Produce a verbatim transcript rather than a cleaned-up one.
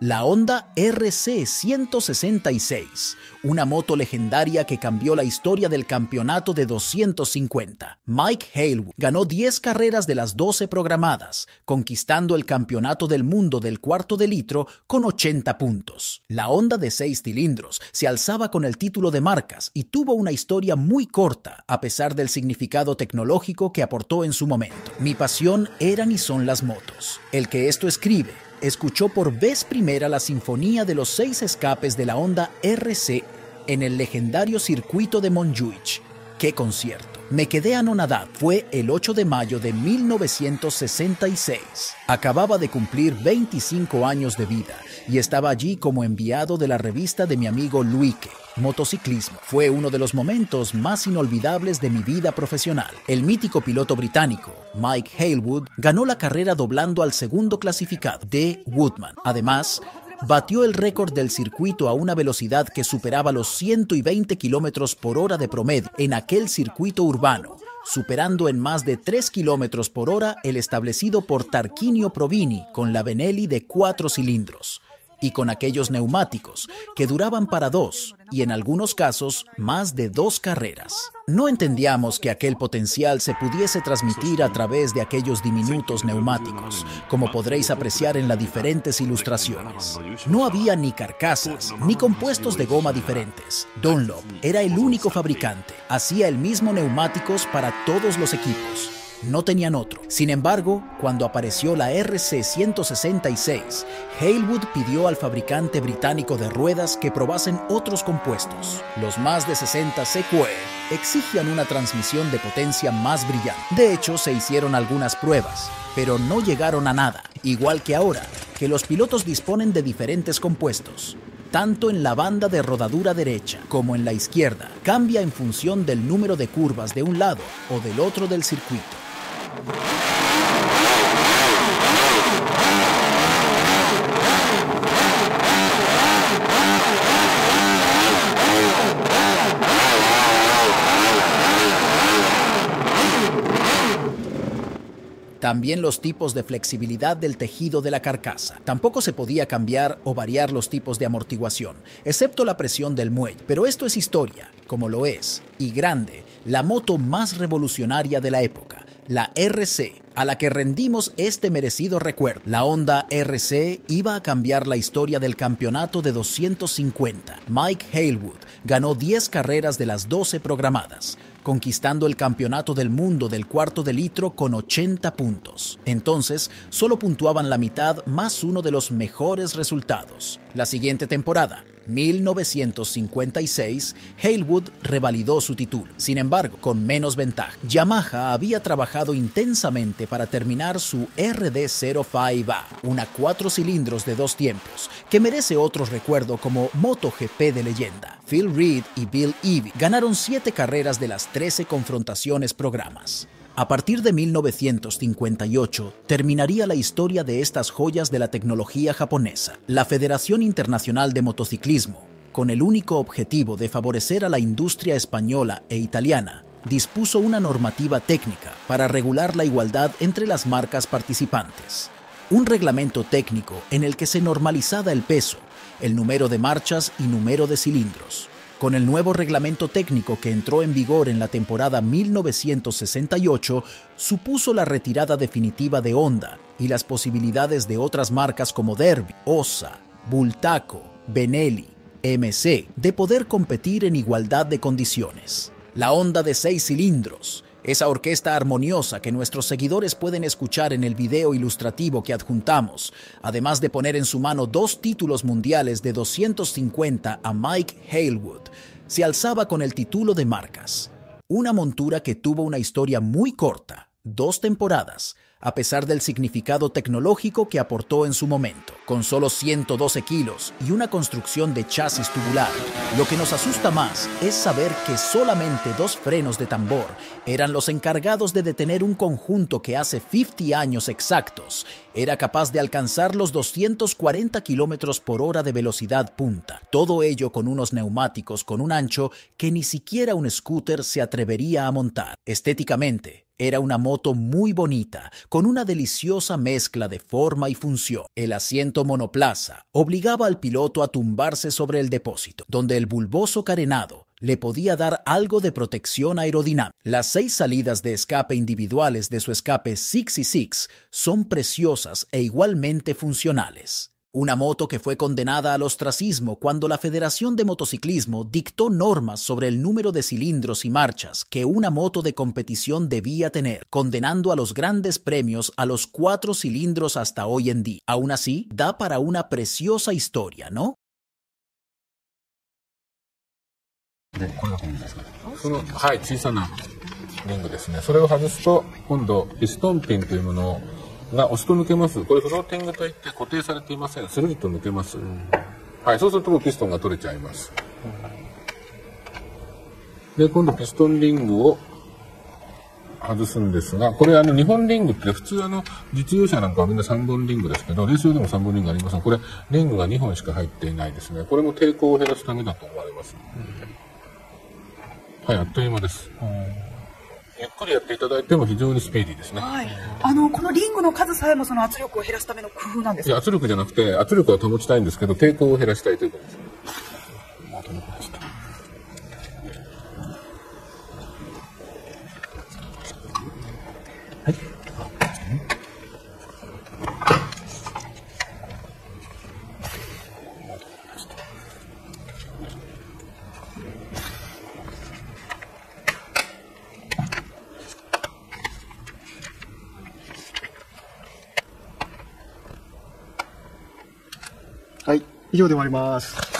la Honda R C ciento sesenta y seis, una moto legendaria que cambió la historia del campeonato de doscientos cincuenta. Mike Hailwood ganó diez carreras de las doce programadas, conquistando el campeonato del mundo del cuarto de litro con ochenta puntos. La Honda de seis cilindros se alzaba con el título de marcas y tuvo una historia muy corta, a pesar del significado tecnológico que aportó en su momento. Mi pasión eran y son las motos. El que esto escribe escuchó por vez primera la sinfonía de los seis escapes de la Honda R C en el legendario circuito de Montjuïc. ¡Qué concierto! Me quedé anonadado. Fue el ocho de mayo de mil novecientos sesenta y seis. Acababa de cumplir veinticinco años de vida y estaba allí como enviado de la revista de mi amigo Luike. Motociclismo fue uno de los momentos más inolvidables de mi vida profesional. El mítico piloto británico, Mike Hailwood, ganó la carrera doblando al segundo clasificado, D. Woodman. Además, batió el récord del circuito a una velocidad que superaba los ciento veinte kilómetros por hora de promedio en aquel circuito urbano, superando en más de tres kilómetros por hora el establecido por Tarquinio Provini con la Benelli de cuatro cilindros, y con aquellos neumáticos que duraban para dos y en algunos casos más de dos carreras. No entendíamos que aquel potencial se pudiese transmitir a través de aquellos diminutos neumáticos, como podréis apreciar en las diferentes ilustraciones. No había ni carcasas, ni compuestos de goma diferentes. Dunlop era el único fabricante, hacía el mismo neumáticos para todos los equipos. No tenían otro. Sin embargo, cuando apareció la R C ciento sesenta y seis, Hailwood pidió al fabricante británico de ruedas que probasen otros compuestos. Los más de sesenta C Q E exigían una transmisión de potencia más brillante. De hecho, se hicieron algunas pruebas, pero no llegaron a nada. Igual que ahora, que los pilotos disponen de diferentes compuestos. Tanto en la banda de rodadura derecha como en la izquierda, cambia en función del número de curvas de un lado o del otro del circuito. También los tipos de flexibilidad del tejido de la carcasa. Tampoco se podía cambiar o variar los tipos de amortiguación, excepto la presión del muelle. Pero esto es historia, como lo es, y grande, la moto más revolucionaria de la época, la R C, a la que rendimos este merecido recuerdo. La Honda R C iba a cambiar la historia del campeonato de doscientos cincuenta. Mike Hailwood ganó diez carreras de las doce programadas, conquistando el campeonato del mundo del cuarto de litro con ochenta puntos. Entonces, solo puntuaban la mitad más uno de los mejores resultados. La siguiente temporada, mil novecientos cincuenta y seis, Hailwood revalidó su título, sin embargo, con menos ventaja. Yamaha había trabajado intensamente para terminar su R D cero cinco A, una cuatro cilindros de dos tiempos, que merece otro recuerdo como MotoGP de leyenda. Phil Reed y Bill Ivy ganaron siete carreras de las trece confrontaciones programas. A partir de mil novecientos cincuenta y ocho, terminaría la historia de estas joyas de la tecnología japonesa. La Federación Internacional de Motociclismo, con el único objetivo de favorecer a la industria española e italiana, dispuso una normativa técnica para regular la igualdad entre las marcas participantes. Un reglamento técnico en el que se normalizaba el peso, el número de marchas y número de cilindros. Con el nuevo reglamento técnico que entró en vigor en la temporada mil novecientos sesenta y ocho, supuso la retirada definitiva de Honda y las posibilidades de otras marcas como Derby, Ossa, Bultaco, Benelli, M C de poder competir en igualdad de condiciones. La Honda de seis cilindros, esa orquesta armoniosa que nuestros seguidores pueden escuchar en el video ilustrativo que adjuntamos, además de poner en su mano dos títulos mundiales de doscientos cincuenta a Mike Hailwood, se alzaba con el título de marcas. Una montura que tuvo una historia muy corta, dos temporadas, a pesar del significado tecnológico que aportó en su momento. Con solo ciento doce kilos y una construcción de chasis tubular, lo que nos asusta más es saber que solamente dos frenos de tambor eran los encargados de detener un conjunto que hace cincuenta años exactos Era capaz de alcanzar los doscientos cuarenta kilómetros por hora de velocidad punta. Todo ello con unos neumáticos con un ancho que ni siquiera un scooter se atrevería a montar. Estéticamente, era una moto muy bonita, con una deliciosa mezcla de forma y función. El asiento monoplaza obligaba al piloto a tumbarse sobre el depósito, donde el bulboso carenado le podía dar algo de protección aerodinámica. Las seis salidas de escape individuales de su escape sesenta y seis son preciosas e igualmente funcionales. Una moto que fue condenada al ostracismo cuando la Federación de Motociclismo dictó normas sobre el número de cilindros y marchas que una moto de competición debía tener, condenando a los grandes premios a los cuatro cilindros hasta hoy en día. Aún así, da para una preciosa historia, ¿no? で、これが本ですか。その、はい、小さなリングですね。それを外すと、今度、ピストンピンというものが押すと抜けます。これフローティングといって固定されていません。スルリと抜けます。はい、そうするともうピストンが取れちゃいます。で、今度ピストンリングを外すんですが、これあのにほんリングって普通あの実用車なんかはみんなさんぼんリングですけど、レース用でもさんぼんリングありますが、これリングがにほんしか入っていないですね。これも抵抗を減らすためだと思われます。はい、あっという間です。ゆっくりやっていただいても非常にスピーディーですね。 はい。あの、このリングの数さえもその圧力を減らすための工夫なんですか？ いや、圧力じゃなくて、圧力は保ちたいんですけど、抵抗を減らしたいということです。もう止めました。はい。 はい、以上で終わります。